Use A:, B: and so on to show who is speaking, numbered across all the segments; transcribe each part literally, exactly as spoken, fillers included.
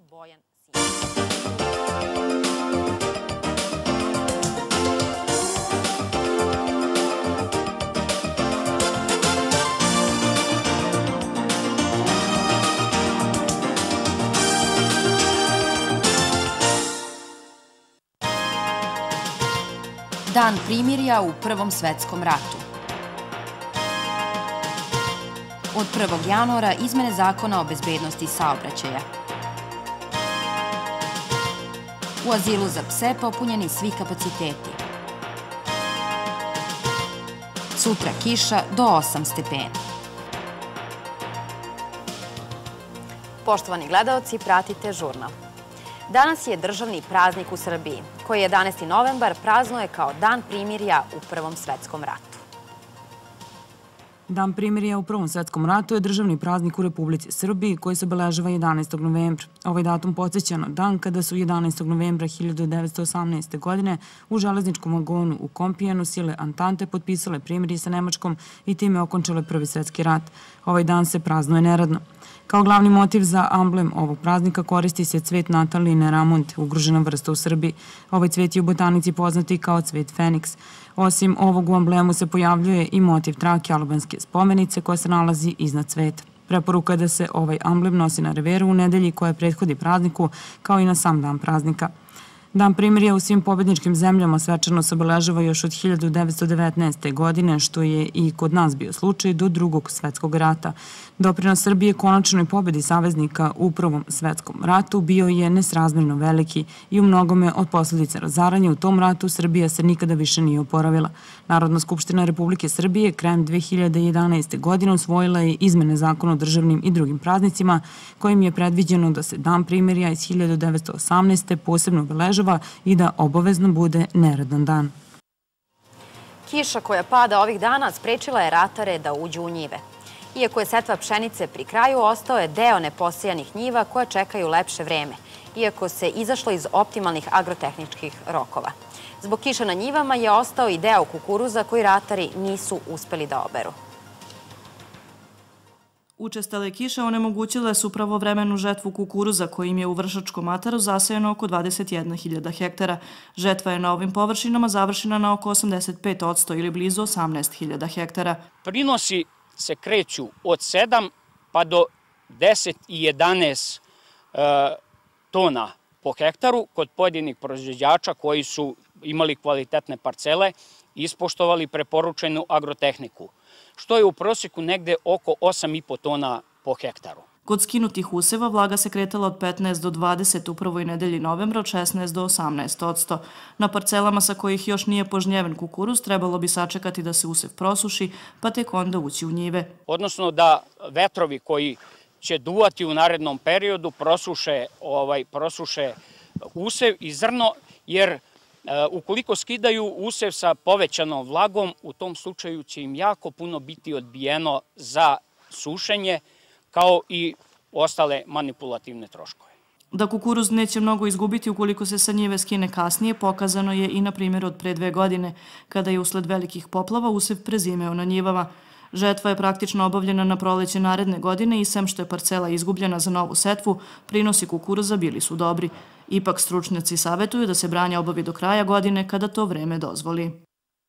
A: Bojan Simić.
B: Dan primirja u Prvom svetskom ratu. Od prvog januara izmene zakona o bezbednosti saobraćaja. U azilu za pse popunjeni svi kapaciteti. Sutra kiša do osam stepeni.
A: Poštovani gledaoci, pratite žurnal. Danas je državni praznik u Srbiji, koji jedanaesti novembar praznuje kao Dan primirja u Prvom svetskom ratu.
C: Dan primirja u Prvom svetskom ratu je državni praznik u Republici Srbiji koji se obeležava jedanaestog novembra. Ovaj datum podsjeća na dan kada su jedanaestog novembra hiljadu devetsto osamnaeste. godine u železničkom vagonu u Kompijenu sile Antante potpisale primirje sa Nemačkom i time okončale Prvi svetski rat. Ovaj dan se praznuje neradno. Kao glavni motiv za amblem ovog praznika koristi se cvet Nataline Ramont, ugrožena vrsta u Srbiji. Ovaj cvet je u botanici poznati kao cvet Feniks. Osim ovog u amblemu se pojavljuje i motiv trake albanske spomenice koja se nalazi iznad cveta. Preporuka je da se ovaj amblem nosi na reveru u nedelji koja prethodi prazniku, kao i na sam dan praznika. Dan primirja u svim pobedničkim zemljama svečano se obeležava još od hiljadu devetsto devetnaeste. godine, što je i kod nas bio slučaj do Drugog svetskog rata. Doprinos Srbije konačnoj pobedi saveznika u Prvom svetskom ratu bio je nesrazmjerno veliki i u mnogome od posljedica razaranja u tom ratu Srbija se nikada više nije oporavila. Narodna skupština Republike Srbije krajem dve hiljade jedanaeste. godine usvojila je izmene zakona o državnim i drugim praznicima kojim je predviđeno da se Dan primirja iz hiljadu devetsto osamnaeste. posebno obeležava i da obavezno bude neradan dan.
A: Kiša koja pada ovih dana sprečila je ratare da uđu u njive. Iako je setva pšenice pri kraju, ostao je deo neposijanih njiva koje čekaju lepše vreme, iako se izašlo iz optimalnih agrotehničkih rokova. Zbog kiša na njivama je ostao i deo kukuruza koji ratari nisu uspeli da oberu.
D: Učestale kiše onemogućile su pravovremenu žetvu kukuruza kojim je u Vršačkom ataru zasejano oko dvadeset jedna hiljada hektara. Žetva je na ovim površinama završena na oko osamdeset pet posto ili blizu osamnaest hiljada hektara.
E: Prinosi se kreću od sedam pa do deset i jedanaest tona po hektaru kod pojedinih proizvođača koji su imali kvalitetne parcele i ispoštovali preporučenu agrotehniku, što je u prosjeku negde oko osam i po tona po hektaru.
D: Kod skinutih useva vlaga se kretala od petnaest do dvadeset u prvoj nedelji novembra, od šesnaest do osamnaest posto. Na parcelama sa kojih još nije požnjeven kukuruz trebalo bi sačekati da se usev prosuši, pa tek onda ući u njive.
E: Odnosno da vetrovi koji će duvati u narednom periodu prosuše, ovaj, prosuše usev i zrno, jer ukoliko skidaju usev sa povećanom vlagom, u tom slučaju će im jako puno biti odbijeno za sušenje, kao i ostale manipulativne troškove.
D: Da kukuruz neće mnogo izgubiti ukoliko se sa njive skine kasnije, pokazano je i na primjer od pre dve godine, kada je usled velikih poplava usev prezimeo na njivama. Žetva je praktično obavljena na proleće naredne godine i sem što je parcela izgubljena za novu setvu, prinosi kukuruza bili su dobri. Ipak stručnjaci savjetuju da se branje obavi do kraja godine kada to vreme dozvoli.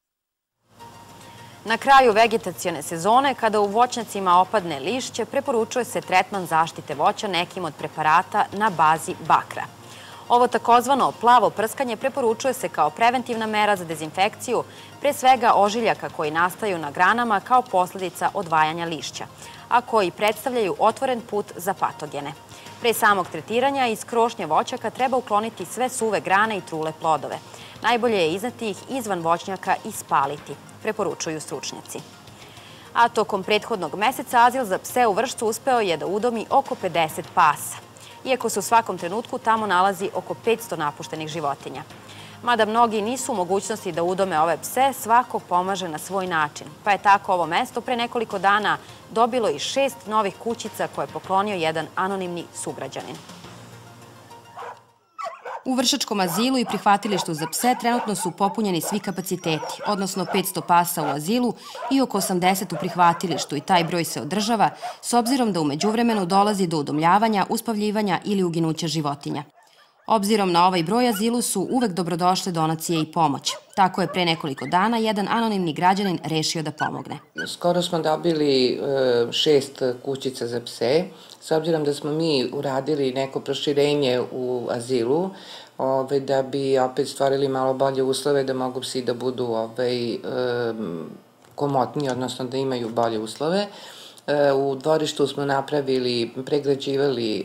A: Na kraju vegetacione sezone, kada u voćnjacima opadne lišće, preporučuje se tretman zaštite voća nekim od preparata na bazi bakra. Ovo takozvano plavo prskanje preporučuje se kao preventivna mera za dezinfekciju, pre svega ožiljaka koji nastaju na granama kao posljedica odvajanja lišća, a koji predstavljaju otvoren put za patogene. Pre samog tretiranja iz krošnje voćaka treba ukloniti sve suve grane i trule plodove. Najbolje je izneti ih izvan voćnjaka i spaliti, preporučuju stručnjaci. A tokom prethodnog meseca azil za pse u Vršcu uspeo je da udomi oko pedeset pasa, iako se u svakom trenutku tamo nalazi oko petsto napuštenih životinja. Mada mnogi nisu u mogućnosti da udome ove pse, svako pomaže na svoj način, pa je tako ovo mesto pre nekoliko dana dobilo i šest novih kućica koje je poklonio jedan anonimni sugrađanin.
B: U Vršačkom azilu i prihvatilištu za pse trenutno su popunjeni svi kapaciteti, odnosno petsto pasa u azilu i oko osamdeset u prihvatilištu i taj broj se održava s obzirom da u međuvremenu dolazi do udomljavanja, uspavljivanja ili uginuća životinja. Obzirom na ovaj broj azilu su uvek dobrodošle donacije i pomoć. Tako je pre nekoliko dana jedan anonimni građanin rešio da pomogne.
F: Skoro smo dobili šest kućica za pse. S obzirom da smo mi uradili neko proširenje u azilu, da bi opet stvorili malo bolje uslove da mogu psi da budu komotniji, odnosno da imaju bolje uslove. U dvorištu smo napravili, pregrađivali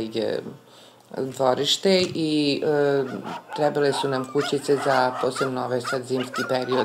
F: dvorište i trebale su nam kućice za posebno ovaj sad zimski period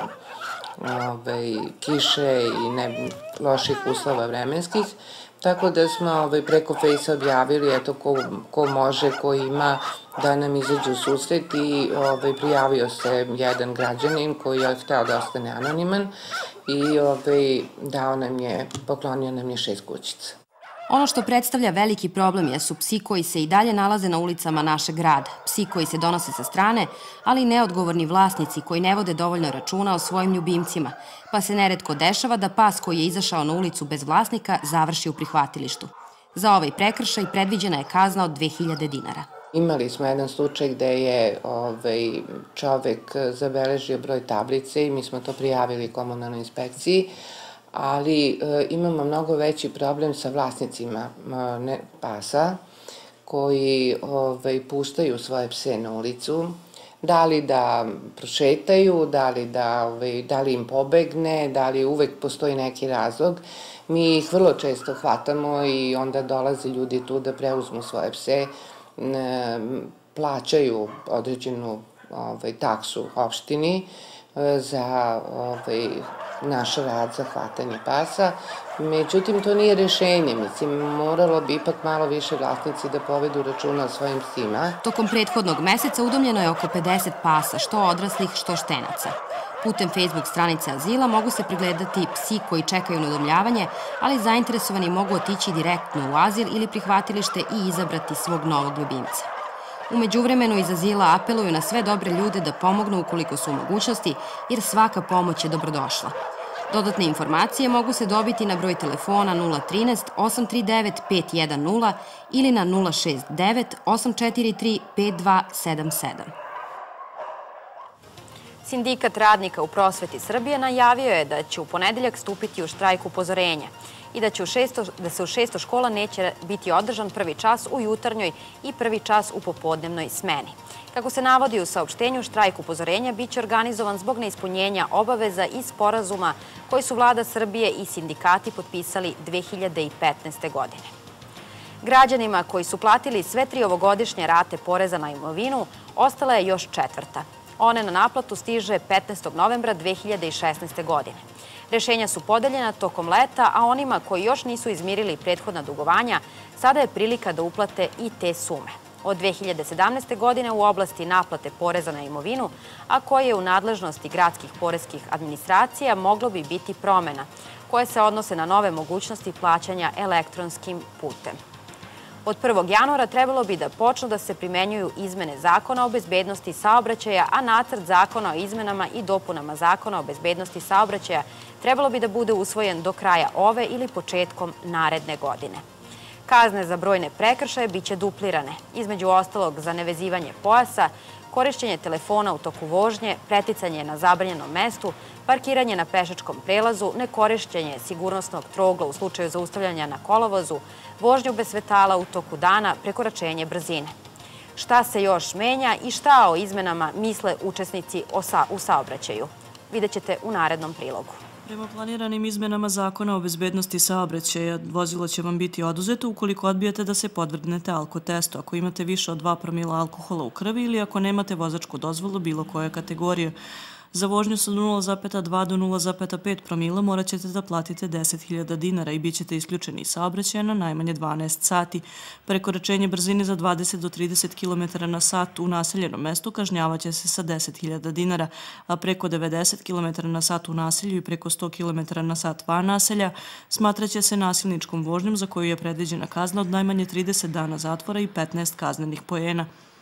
F: kiše i loših uslova vremenskih. Tako da smo preko Fejsa objavili eto ko može, ko ima da nam izađe u susret i prijavio se jedan građanin koji je hteo da ostane anoniman i dao nam je, poklonio nam je šest kućica.
B: Ono što predstavlja veliki problem jesu psi koji se i dalje nalaze na ulicama našeg grada, psi koji se donose sa strane, ali i neodgovorni vlasnici koji ne vode dovoljno računa o svojim ljubimcima, pa se neretko dešava da pas koji je izašao na ulicu bez vlasnika završi u prihvatilištu. Za ovaj prekršaj predviđena je kazna od dve hiljade dinara.
F: Imali smo jedan slučaj gde je čovek zabeležio broj tablice i mi smo to prijavili komunalnoj inspekciji, ali imamo mnogo veći problem sa vlasnicima pasa koji puštaju svoje pse na ulicu, da li da prošetaju, da li im pobegne, da li uvek postoji neki razlog. Mi ih vrlo često hvatamo i onda dolaze ljudi tu da preuzmu svoje pse, plaćaju određenu taksu opštini za naš rad za hvatanje pasa. Međutim, to nije rešenje. Mislim, moralo bi ipak malo više vlasnici da povedu računa o svojim psima.
B: Tokom prethodnog meseca udomljeno je oko pedeset pasa, što odraslih, što štenaca. Putem Facebook stranice azila mogu se pregledati psi koji čekaju na udomljavanje, ali zainteresovani mogu otići direktno u azil ili prihvatilište i izabrati svog novog ljubimca. U međuvremenu iz azila apeluju na sve dobre ljude da pomognu ukoliko su u mogućnosti, jer svaka pomoć je dobrodošla. Dodatne informacije mogu se dobiti na broj telefona nula trinaest osam tri devet pet jedan nula ili na nula šest devet osam četiri tri pet dva sedam sedam.
A: Sindikat radnika u prosveti Srbije najavio je da će u ponedeljak stupiti u štrajk upozorenja i da se u šesto škola neće biti održan prvi čas u jutarnjoj i prvi čas u popodnevnoj smeni. Kako se navodi u saopštenju, štrajk upozorenja biće organizovan zbog neispunjenja obaveza i sporazuma koji su vlada Srbije i sindikati potpisali dve hiljade petnaeste. godine. Građanima koji su platili sve tri ovogodišnje rate poreza na imovinu, ostala je još četvrta. One na naplatu stiže petnaestog novembra dve hiljade šesnaeste. godine. Rešenja su podeljena tokom leta, a onima koji još nisu izmirili prethodna dugovanja, sada je prilika da uplate i te sume. Od dve hiljade sedamnaeste. godine u oblasti naplate poreza na imovinu, a koje je u nadležnosti gradskih poreskih administracija, moglo bi biti promena, koje se odnose na nove mogućnosti plaćanja elektronskim putem. Od prvog januara trebalo bi da počnu da se primenjuju izmene Zakona o bezbednosti saobraćaja, a nacrt Zakona o izmenama i dopunama Zakona o bezbednosti saobraćaja trebalo bi da bude usvojen do kraja ove ili početkom naredne godine. Kazne za brojne prekršaje biće duplirane, između ostalog za nevezivanje pojasa, korišćenje telefona u toku vožnje, preticanje na zabranjenom mestu, parkiranje na pešačkom prelazu, nekorišćenje sigurnosnog trogla u slučaju zaustavljanja na kolovozu, vožnju bez svetala u toku dana, prekoračenje brzine. Šta se još menja i šta o izmenama misle učesnici u saobraćaju? Vidjet ćete u narednom prilogu.
D: Prema planiranim izmenama Zakona o bezbednosti saobraćaja, vozilo će vam biti oduzeto ukoliko odbijete da se podvrgnete alkotestu, ako imate više od dva promila alkohola u krvi ili ako nemate vozačku dozvolu bilo koje kategorije. Za vožnju sa nula zarez dva do nula zarez pet promila morat ćete da platite deset hiljada dinara i bit ćete isključeni iz saobraćaja na najmanje dvanaest sati. Prekoračenje brzine za dvadeset do trideset kilometara na sat u naseljenom mestu kažnjavaće se sa deset hiljada dinara, a preko devedeset kilometara na sat u naselju i preko sto kilometara na sat van naselja smatraće se nasilničkom vožnjom za koju je predviđena kazna od najmanje trideset dana zatvora i petnaest kaznenih poena.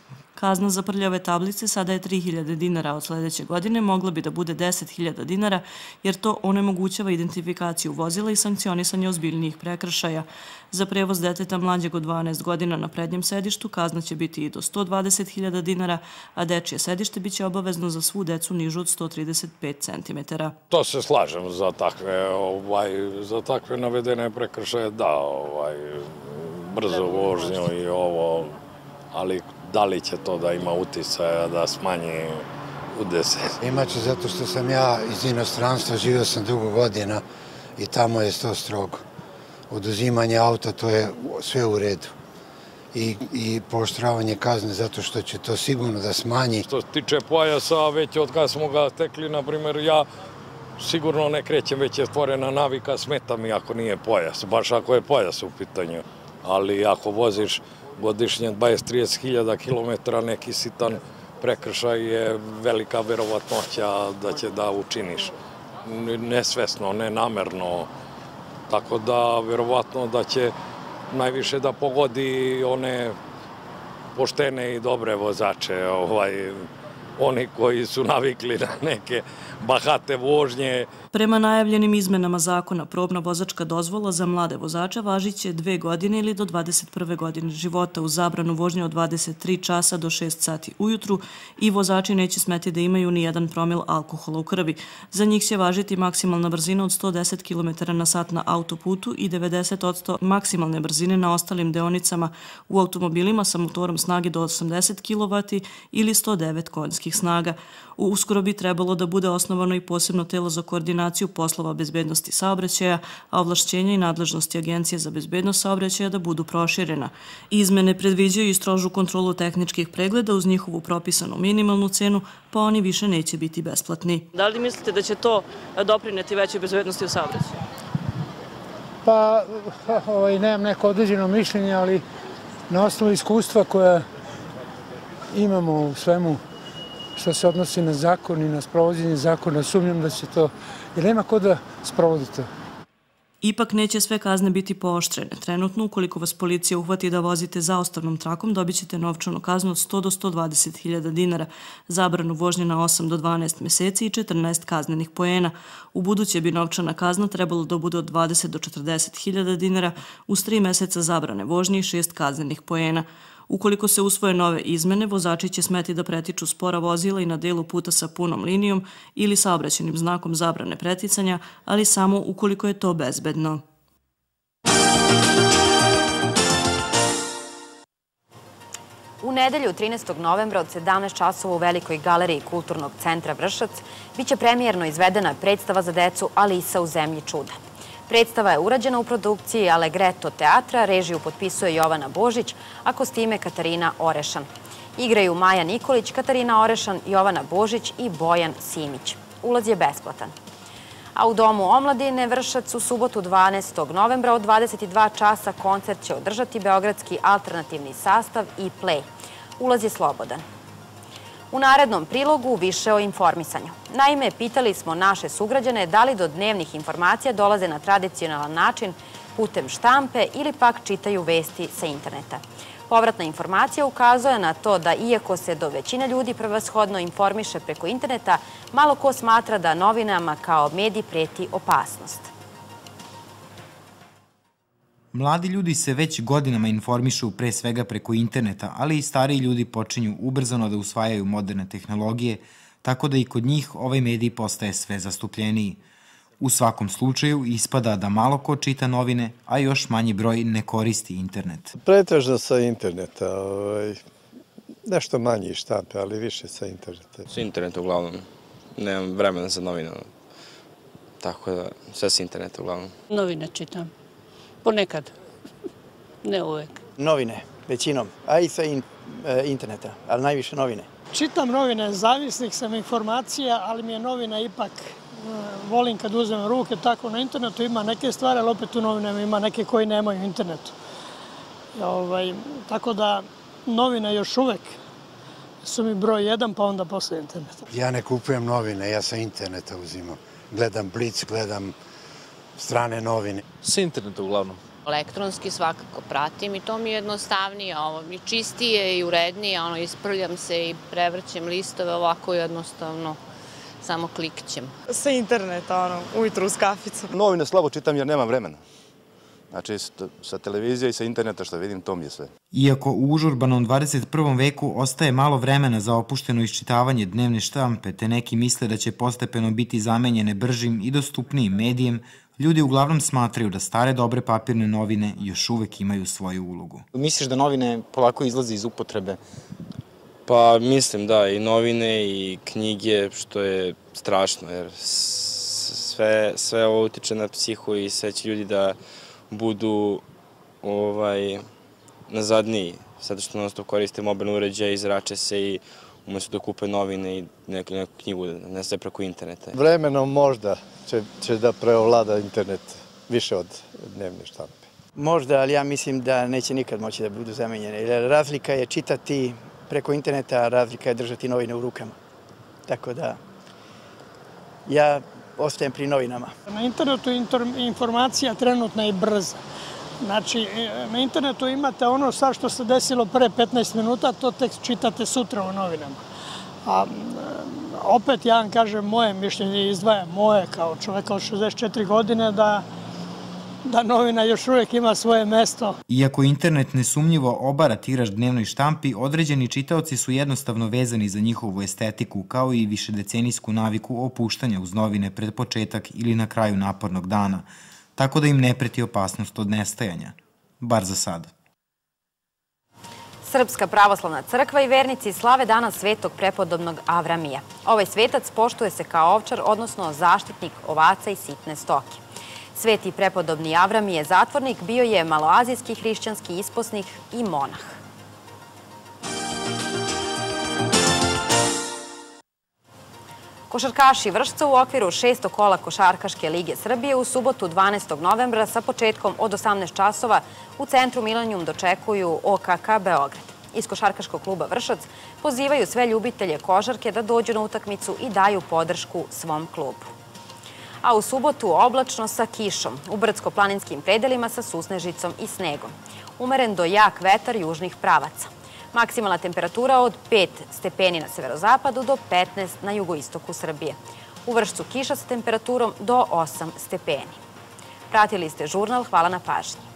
D: Kazna za prljave tablice sada je tri hiljade dinara, od sledeće godine mogla bi da bude deset hiljada dinara, jer to onemogućava identifikaciju vozila i sankcionisanje ozbiljnijih prekršaja. Za prevoz deteta mlađeg od dvanaest godina na prednjem sedištu kazna će biti i do sto dvadeset hiljada dinara, a dečije sedište biće obavezno za svu decu nižu od sto trideset pet centimetara.
G: To se slažem za takve, ovaj, za takve navedene prekršaje, da, ovaj, brzo vožnju i ovo, ali da li će to da ima uticaja da smanji udese?
H: Imaće, zato što sam ja iz inostranstva, živio sam dugo godina i tamo je to strogo. Oduzimanje auta, to je sve u redu. I, i pooštravanje kazne, zato što će to sigurno da smanji.
G: Što se tiče pojasa, već od kada smo ga stekli, na primjer, ja sigurno ne krećem, već je stvorena navika, smeta mi ako nije pojas, baš ako je pojas u pitanju. Ali ako voziš godišnje dvadeset do trideset hiljada kilometara, neki sitan prekršaj je velika verovatnoća da će da učiniš. Nesvesno, nenamerno. Tako da, verovatno da će najviše da pogodi one poštene i dobre vozače, ovaj, oni koji su navikli na neke bahate vožnje.
D: Prema najavljenim izmenama zakona, probna vozačka dozvola za mlade vozače važiće dve godine ili do dvadeset prve godine života, uz zabranu vožnje od dvadeset tri časa do šest sati ujutru, i vozači neće smeti da imaju ni jedan promil alkohola u krvi. Za njih će važiti maksimalna brzina od sto deset kilometara na sat na autoputu i devedeset posto maksimalne brzine na ostalim deonicama u automobilima sa motorom snage do osamdeset kilovati ili sto devet konjskih snaga. Uskoro bi trebalo da bude osnovano i posebno telo za koordinaciju poslova bezbednosti saobraćaja, a ovlašćenja i nadležnosti Agencije za bezbednost saobraćaja da budu proširena. Izmene predviđaju i strožu kontrolu tehničkih pregleda uz njihovu propisanu minimalnu cenu, pa oni više neće biti besplatni. Da li mislite da će to doprineti većoj bezbednosti u saobraćaju?
I: Pa, ovaj, nemam neko određeno mišljenje, ali na osnovu iskustva koja imamo u svemu što se odnosi na zakon i na sprovođenje zakona, sumnjam da će to, jer nema ko da sprovodi to.
D: Ipak neće sve kazne biti pooštrene. Trenutno, ukoliko vas policija uhvati da vozite zaostavnom trakom, dobit ćete novčanu kaznu od sto do sto dvadeset hiljada dinara, zabranu vožnje na osam do dvanaest meseci i četrnaest kaznenih poena. U buduće bi novčana kazna trebalo da bude od dvadeset do četrdeset hiljada dinara, uz tri meseca zabrane vožnje i šest kaznenih poena. Ukoliko se usvoje nove izmene, vozači će smeti da pretiču spora vozila i na delu puta sa punom linijom ili saobraćajnim znakom zabrane preticanja, ali samo ukoliko je to bezbedno.
A: U nedelju trinaestog novembra od sedamnaest časova u Velikoj galeriji Kulturnog centra Vršac biće premijerno izvedena predstava za decu Alisa u zemlji čuda. Predstava je urađena u produkciji Allegretto teatra, režiju potpisuje Jovana Božić, a kostime Katarina Orešan. Igraju Maja Nikolić, Katarina Orešan, Jovana Božić i Bojan Simić. Ulaz je besplatan. A u Domu omladine Vršac u subotu dvanaestog novembra od dvadeset dva časa koncert će održati beogradski alternativni sastav i Play. Ulaz je slobodan. U narednom prilogu više o informisanju. Naime, pitali smo naše sugrađane da li do dnevnih informacija dolaze na tradicionalan način putem štampe ili pak čitaju vesti sa interneta. Povratna informacija ukazuje na to da iako se do većine ljudi prevashodno informiše preko interneta, malo ko smatra da novinama kao medij preti opasnost.
J: Mladi ljudi se već godinama informišu pre svega preko interneta, ali i stariji ljudi počinju ubrzano da usvajaju moderne tehnologije, tako da i kod njih ovaj medij postaje sve zastupljeniji. U svakom slučaju ispada da malo ko čita novine, a još manji broj ne koristi internet.
K: Pretežno sa interneta, nešto manje iz štampe, ali više sa interneta.
L: Sa interneta uglavnom, nemam vremena za novine, tako da sve sa interneta uglavnom.
M: Novine čitam. Ponekad, ne uvek.
N: Novine, većinom, a i sa interneta, ali najviše novine.
O: Čitam novine, zavisnih sam informacija, ali mi je novina ipak, volim kad uzmem ruke, tako na internetu ima neke stvari, ali opet u novinama ima neke koji nemaju internetu. Tako da novine još uvek su mi broj jedan, pa onda posle interneta.
H: Ja ne kupujem novine, ja sa interneta uzimam. Gledam Blic, gledam strane novine.
P: Sa interneta uglavnom. Elektronski svakako pratim i to mi je jednostavnije, ovo mi čistije i urednije, ono, isprljam se i prevrćem listove, ovako jednostavno samo klikćem.
Q: Sa interneta, ono, ujutru uz kaficu.
R: Novine slabo čitam jer nemam vremena. Znači, sa televizije i sa interneta što vidim, to mi je sve.
J: Iako u užurbanom dvadeset prvom veku ostaje malo vremena za opušteno iščitavanje dnevne štampe, te neki misle da će postepeno biti zamenjene bržim i dostupnijim medijem, ljudi uglavnom smatraju da stare dobre papirne novine još uvek imaju svoju ulogu.
S: Misliš da novine polako izlaze iz upotrebe?
L: Pa mislim da, i novine i knjige, što je strašno, jer sve, sve ovo utiče na psihu i sve će ljudi da budu ovaj, nazadniji, zato što non stop koriste mobilne uređaje, izrače se i umesto da kupe novine i neku, neku knjigu, ne sve preko interneta.
K: Vremenom možda će, će da preovlada internet više od dnevne štampe.
N: Možda, ali ja mislim da neće nikad moći da budu zamenjene. Jer razlika je čitati preko interneta, a razlika je držati novine u rukama. Tako da ja ostajem pri novinama.
O: Na internetu informacija trenutna je brza. Znači, na internetu imate ono sad što se desilo pre petnaest minuta, to tek čitate sutra u novinama. A opet ja vam kažem moje mišljenje, izdvajam moje kao čoveka od šezdeset četiri godine, da da novina još uvijek ima svoje mesto.
J: Iako internet nesumnjivo obara tiraž dnevnoj štampi, određeni čitaoci su jednostavno vezani za njihovu estetiku, kao i višedecenijsku naviku opuštanja uz novine pred početak ili na kraju napornog dana, tako da im ne preti opasnost od nestajanja. Bar za sad.
A: Srpska pravoslavna crkva i vernici slave danas svetog prepodobnog Avramija. Ovaj svetac poštuje se kao ovčar, odnosno zaštitnik ovaca i sitne stoke. Sveti prepodobni Avramije zatvornik bio je maloazijski hrišćanski isposnik i monah. Košarkaši Vršca u okviru šestog kola Košarkaške lige Srbije u subotu dvanaestog novembra sa početkom od osamnaest časova u centru Milenijum dočekuju O K K Beograd. Iz Košarkaškog kluba Vršac pozivaju sve ljubitelje košarke da dođu na utakmicu i daju podršku svom klubu. A u subotu oblačno sa kišom, u brdsko-planinskim predelima sa susnežicom i snegom. Umeren do jak vetar južnih pravaca. Maksimalna temperatura od pet stepeni na severozapadu do petnaest na jugoistoku Srbije. U Vršcu kiša sa temperaturom do osam stepeni. Pratili ste žurnal, hvala na pažnji.